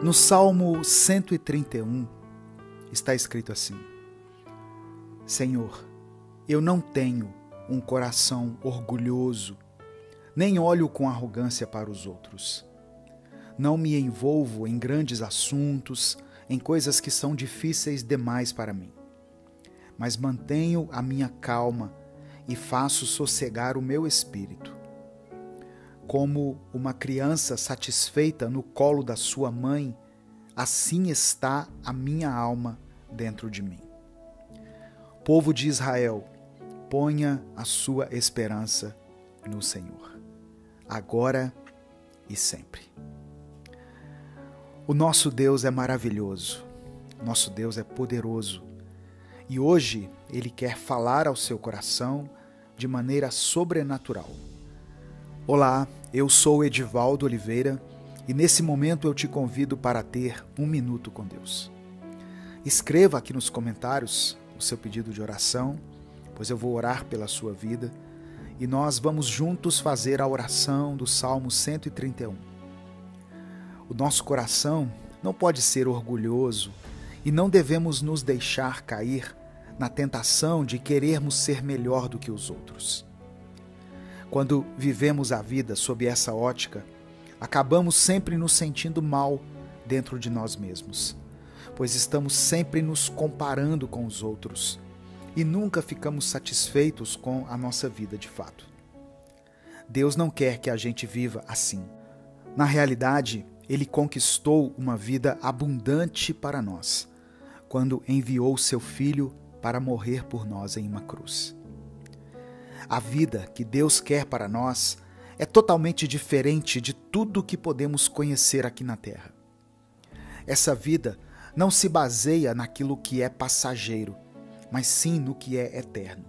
No Salmo 131 está escrito assim: Senhor, eu não tenho um coração orgulhoso, nem olho com arrogância para os outros. Não me envolvo em grandes assuntos, em coisas que são difíceis demais para mim. Mas mantenho a minha calma e faço sossegar o meu espírito. Como uma criança satisfeita no colo da sua mãe, assim está a minha alma dentro de mim. Povo de Israel, ponha a sua esperança no Senhor, agora e sempre. O nosso Deus é maravilhoso, nosso Deus é poderoso e hoje Ele quer falar ao seu coração de maneira sobrenatural. Olá, eu sou Edivaldo Oliveira e nesse momento eu te convido para ter um minuto com Deus. Escreva aqui nos comentários o seu pedido de oração, pois eu vou orar pela sua vida e nós vamos juntos fazer a oração do Salmo 131. O nosso coração não pode ser orgulhoso e não devemos nos deixar cair na tentação de querermos ser melhor do que os outros. Quando vivemos a vida sob essa ótica, acabamos sempre nos sentindo mal dentro de nós mesmos, pois estamos sempre nos comparando com os outros e nunca ficamos satisfeitos com a nossa vida de fato. Deus não quer que a gente viva assim. Na realidade, Ele conquistou uma vida abundante para nós, quando enviou seu Filho para morrer por nós em uma cruz. A vida que Deus quer para nós é totalmente diferente de tudo que podemos conhecer aqui na Terra. Essa vida não se baseia naquilo que é passageiro, mas sim no que é eterno.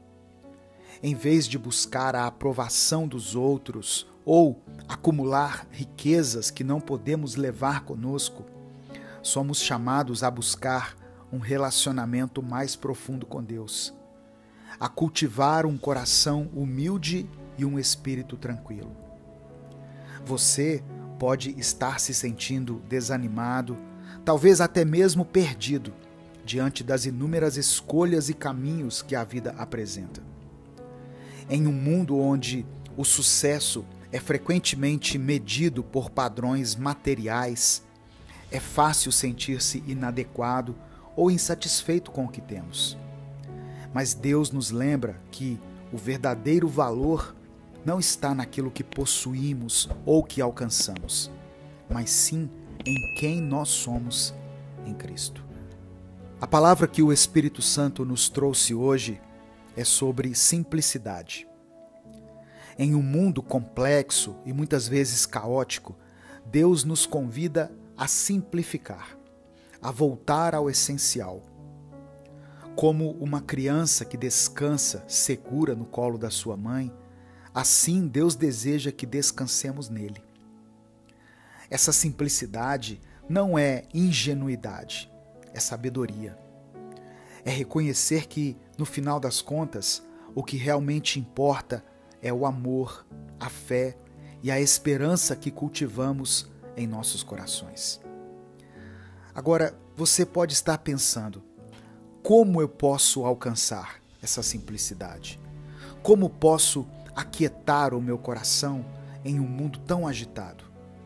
Em vez de buscar a aprovação dos outros ou acumular riquezas que não podemos levar conosco, somos chamados a buscar um relacionamento mais profundo com Deus, a cultivar um coração humilde e um espírito tranquilo. Você pode estar se sentindo desanimado, talvez até mesmo perdido, diante das inúmeras escolhas e caminhos que a vida apresenta. Em um mundo onde o sucesso é frequentemente medido por padrões materiais, é fácil sentir-se inadequado ou insatisfeito com o que temos. Mas Deus nos lembra que o verdadeiro valor não está naquilo que possuímos ou que alcançamos, mas sim em quem nós somos em Cristo. A palavra que o Espírito Santo nos trouxe hoje é sobre simplicidade. Em um mundo complexo e muitas vezes caótico, Deus nos convida a simplificar, a voltar ao essencial. Como uma criança que descansa segura no colo da sua mãe, assim Deus deseja que descansemos nele. Essa simplicidade não é ingenuidade, é sabedoria. É reconhecer que, no final das contas, o que realmente importa é o amor, a fé e a esperança que cultivamos em nossos corações. Agora, você pode estar pensando: como eu posso alcançar essa simplicidade? Como posso aquietar o meu coração em um mundo tão agitado?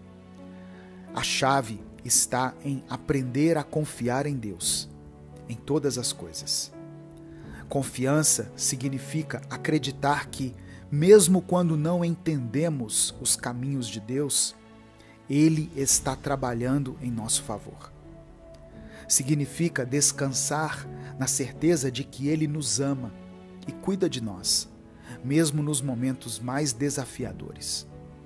A chave está em aprender a confiar em Deus, em todas as coisas. Confiança significa acreditar que, mesmo quando não entendemos os caminhos de Deus, Ele está trabalhando em nosso favor. Significa descansar na certeza de que Ele nos ama e cuida de nós, mesmo nos momentos mais desafiadores.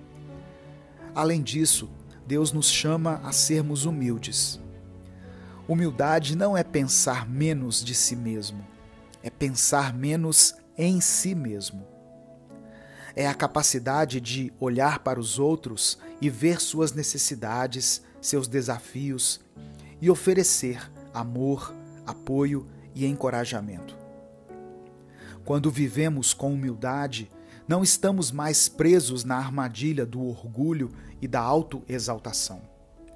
Além disso, Deus nos chama a sermos humildes. Humildade não é pensar menos de si mesmo, é pensar menos em si mesmo. É a capacidade de olhar para os outros e ver suas necessidades, seus desafios e oferecer amor, apoio e encorajamento. Quando vivemos com humildade, não estamos mais presos na armadilha do orgulho e da autoexaltação.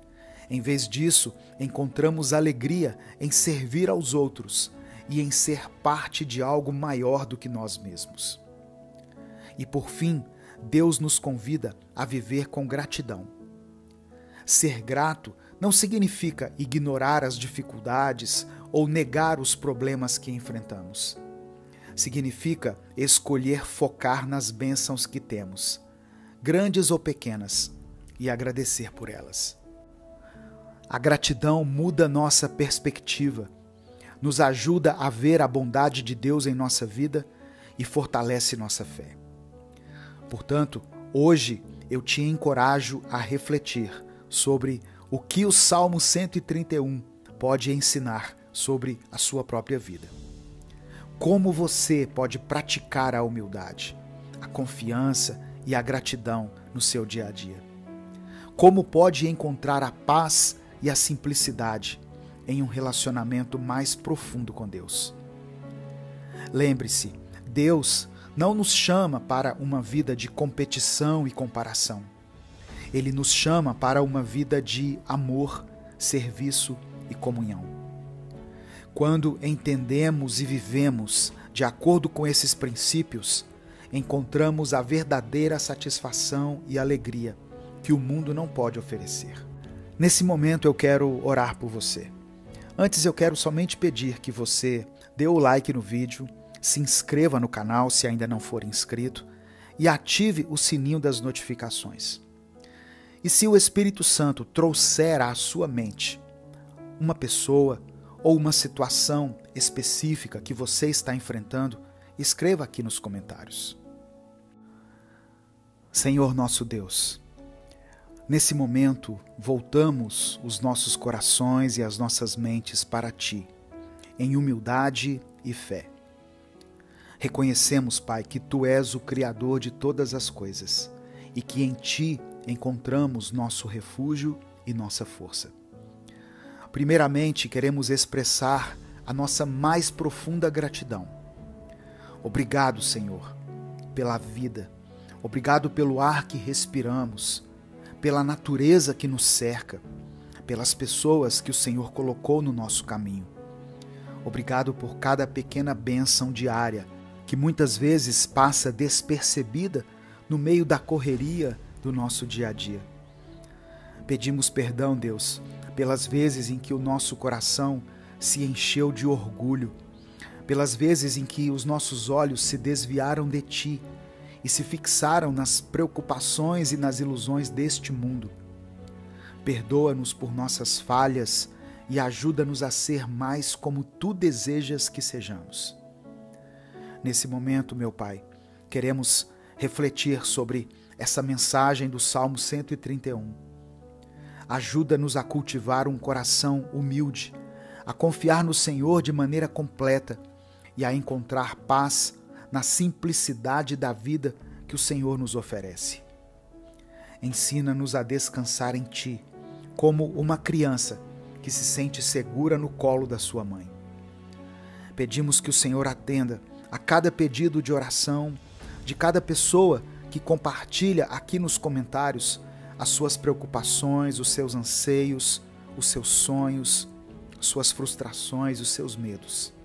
Em vez disso, encontramos alegria em servir aos outros e em ser parte de algo maior do que nós mesmos. E por fim, Deus nos convida a viver com gratidão. Ser grato não significa ignorar as dificuldades ou negar os problemas que enfrentamos. Significa escolher focar nas bênçãos que temos, grandes ou pequenas, e agradecer por elas. A gratidão muda nossa perspectiva, nos ajuda a ver a bondade de Deus em nossa vida e fortalece nossa fé. Portanto, hoje eu te encorajo a refletir sobre o que o Salmo 131 pode ensinar sobre a sua própria vida. Como você pode praticar a humildade, a confiança e a gratidão no seu dia a dia? Como pode encontrar a paz e a simplicidade em um relacionamento mais profundo com Deus? Lembre-se, Deus não nos chama para uma vida de competição e comparação. Ele nos chama para uma vida de amor, serviço e comunhão. Quando entendemos e vivemos de acordo com esses princípios, encontramos a verdadeira satisfação e alegria que o mundo não pode oferecer. Nesse momento eu quero orar por você. Antes eu quero somente pedir que você dê o like no vídeo, se inscreva no canal se ainda não for inscrito e ative o sininho das notificações. E se o Espírito Santo trouxer à sua mente uma pessoa ou uma situação específica que você está enfrentando, escreva aqui nos comentários. Senhor nosso Deus, nesse momento voltamos os nossos corações e as nossas mentes para Ti, em humildade e fé. Reconhecemos, Pai, que Tu és o Criador de todas as coisas e que em Ti encontramos nosso refúgio e nossa força. Primeiramente, queremos expressar a nossa mais profunda gratidão. Obrigado, Senhor, pela vida. Obrigado pelo ar que respiramos, pela natureza que nos cerca, pelas pessoas que o Senhor colocou no nosso caminho. Obrigado por cada pequena bênção diária, que muitas vezes passa despercebida no meio da correria do nosso dia a dia. Pedimos perdão, Deus, pelas vezes em que o nosso coração se encheu de orgulho, pelas vezes em que os nossos olhos se desviaram de Ti e se fixaram nas preocupações e nas ilusões deste mundo. Perdoa-nos por nossas falhas e ajuda-nos a ser mais como Tu desejas que sejamos. Nesse momento, meu Pai, queremos refletir sobre essa mensagem do Salmo 131. Ajuda-nos a cultivar um coração humilde, a confiar no Senhor de maneira completa e a encontrar paz na simplicidade da vida que o Senhor nos oferece. Ensina-nos a descansar em Ti, como uma criança que se sente segura no colo da sua mãe. Pedimos que o Senhor atenda a cada pedido de oração de cada pessoa que compartilha aqui nos comentários as suas preocupações, os seus anseios, os seus sonhos, suas frustrações, os seus medos.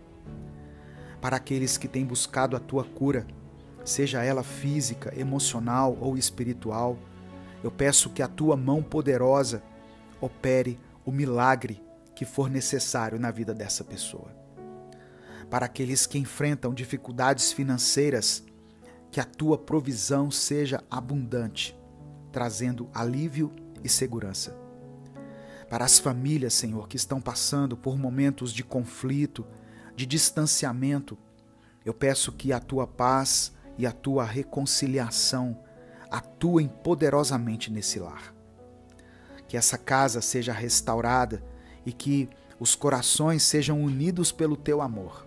Para aqueles que têm buscado a Tua cura, seja ela física, emocional ou espiritual, eu peço que a Tua mão poderosa opere o milagre que for necessário na vida dessa pessoa. Para aqueles que enfrentam dificuldades financeiras, que a Tua provisão seja abundante, trazendo alívio e segurança. Para as famílias, Senhor, que estão passando por momentos de conflito, de distanciamento, eu peço que a Tua paz e a Tua reconciliação atuem poderosamente nesse lar. Que essa casa seja restaurada e que os corações sejam unidos pelo Teu amor.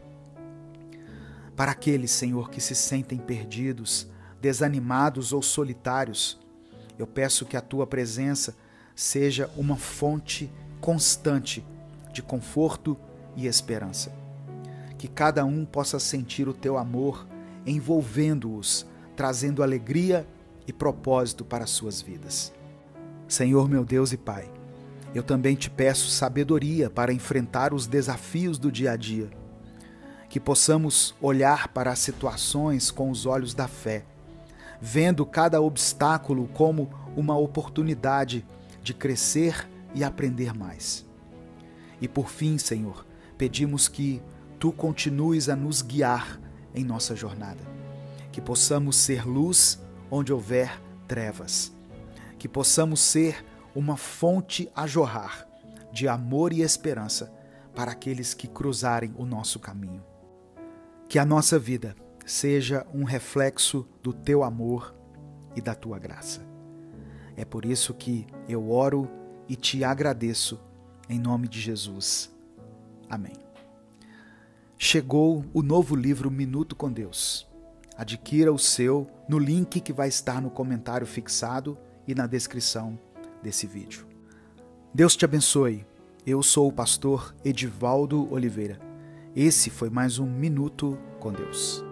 Para aqueles, Senhor, que se sentem perdidos, desanimados ou solitários, eu peço que a Tua presença seja uma fonte constante de conforto e esperança. Que cada um possa sentir o Teu amor envolvendo-os, trazendo alegria e propósito para as suas vidas. Senhor, meu Deus e Pai, Eu também te peço sabedoria para enfrentar os desafios do dia a dia, que possamos olhar para as situações com os olhos da fé, vendo cada obstáculo como uma oportunidade de crescer e aprender mais. E por fim, Senhor, pedimos que Tu continues a nos guiar em nossa jornada, que possamos ser luz onde houver trevas, que possamos ser uma fonte a jorrar de amor e esperança para aqueles que cruzarem o nosso caminho. Que a nossa vida seja um reflexo do Teu amor e da Tua graça. É por isso que eu oro e te agradeço em nome de Jesus. Amém. Chegou o novo livro Minuto com Deus. Adquira o seu no link que vai estar no comentário fixado e na descrição desse vídeo. Deus te abençoe. Eu sou o pastor Edivaldo Oliveira. Esse foi mais um Minuto com Deus.